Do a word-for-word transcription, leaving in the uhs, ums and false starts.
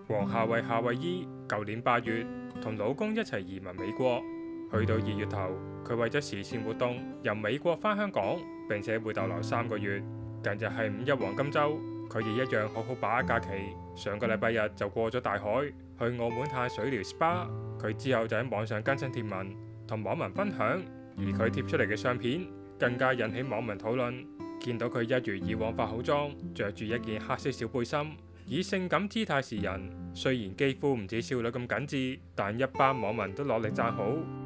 黃夏蕙夏蕙姨舊年八月同老公一齊移民美國，去到二月頭，佢為咗慈善活動由美國返香港，並且會逗留三個月。近日係五一黃金週，佢亦一樣好好把握假期。上個禮拜日就過咗大海，去澳門嘆水療 S P A。佢之後就喺網上更新貼文，同網民分享，而佢貼出嚟嘅相片更加引起網民討論。見到佢一如以往化好妝，着住一件黑色小背心，以性感姿態示人。雖然肌膚唔似少女咁緊緻，但一班網民都落力讚好。